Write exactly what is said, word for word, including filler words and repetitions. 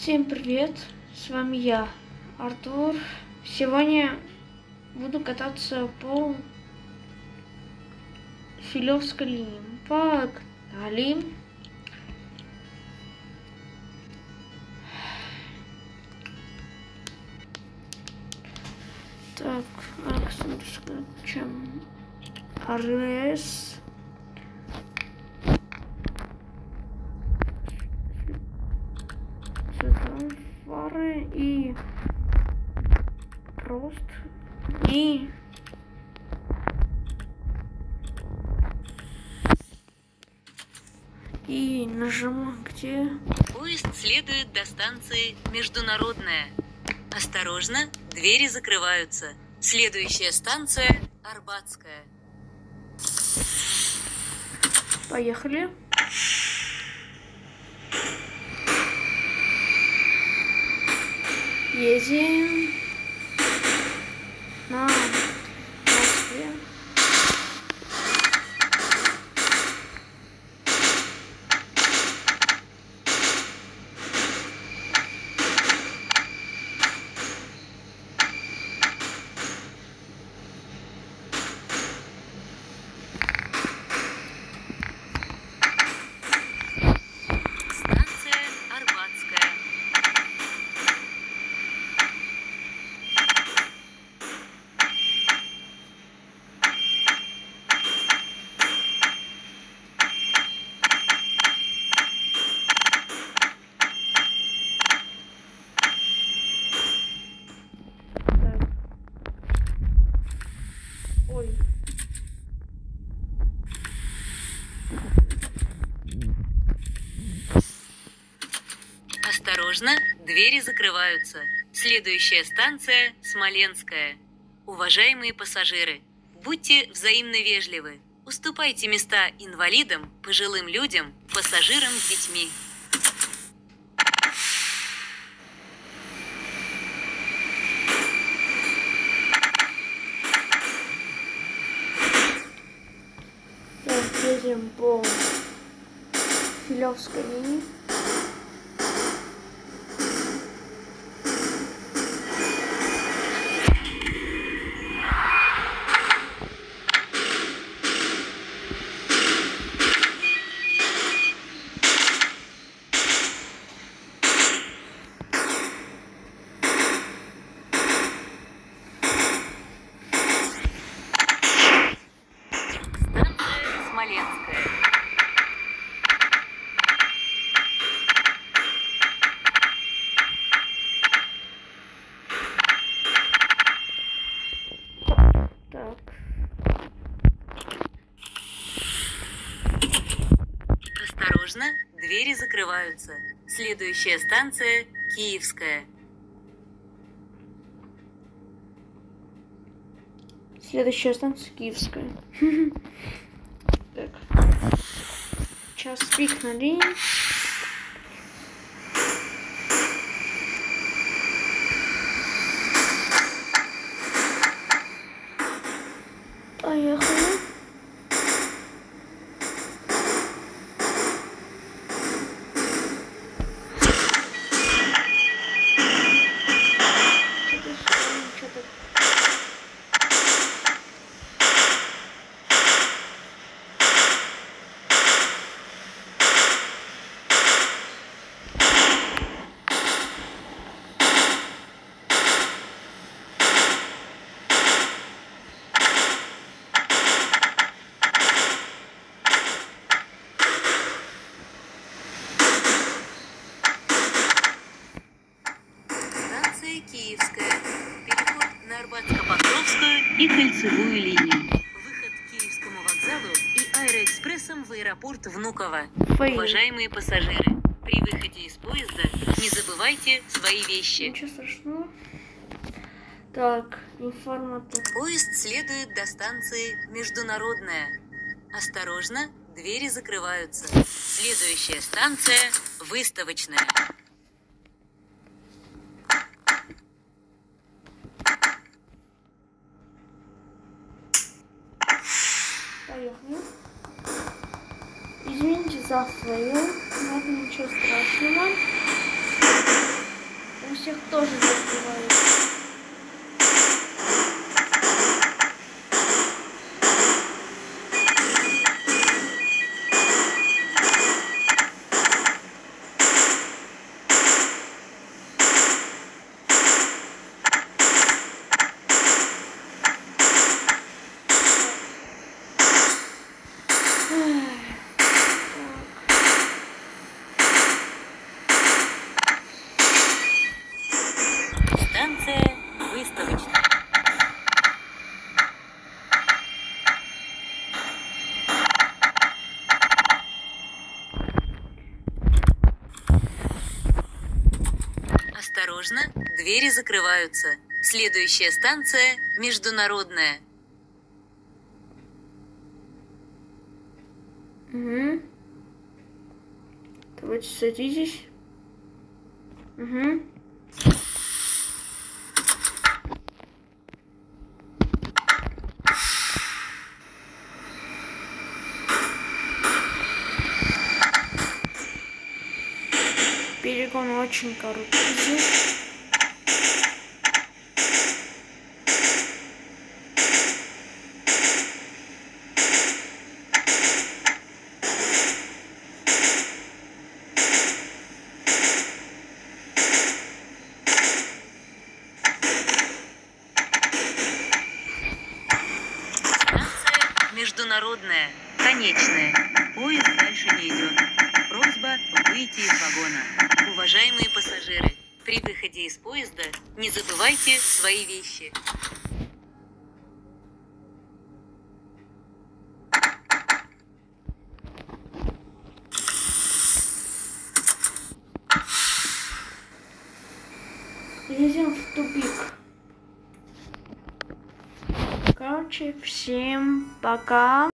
Всем привет, с вами я, Артур. Сегодня буду кататься по Филевской линии. Погнали. Так, акцент, чем АРС. Фары и рост и и нажимаю где. Поезд следует до станции Международная. Осторожно, двери закрываются. Следующая станция Арбатская. Поехали. Едем на Москве. Станция Арбатская. Так. Ой. Осторожно, двери закрываются. Следующая станция Смоленская. Уважаемые пассажиры, будьте взаимно вежливы. Уступайте места инвалидам, пожилым людям, пассажирам с детьми. Так, едем по Филевской линии. Станция Смоленская. Так. Осторожно, двери закрываются. Следующая станция Киевская. Следующая станция Киевская. Так. Час пик на линии. Поехали. Что-то что-то. Станция Киевская. Переход на Арбатско-Покровскую и Кольцевую линию. Выход к Киевскому вокзалу и аэроэкспрессом в аэропорт Внуково. Фейл. Уважаемые пассажиры, при выходе из поезда не забывайте свои вещи. Ничего страшного. Так, информатор. Поезд следует до станции Международная. Осторожно, двери закрываются. Следующая станция Выставочная. Поехали. Извините за фейл, но это ничего страшного. всех тоже закрывают. Станция выставочная. Осторожно, двери закрываются. Следующая станция международная. Угу. Давайте садитесь. Угу. Перегон очень короткий здесь. Международная, конечная. Поезд дальше не идет. Просьба выйти из вагона. Уважаемые пассажиры, при выходе из поезда не забывайте свои вещи. Едем в тупик. Короче, всем пока.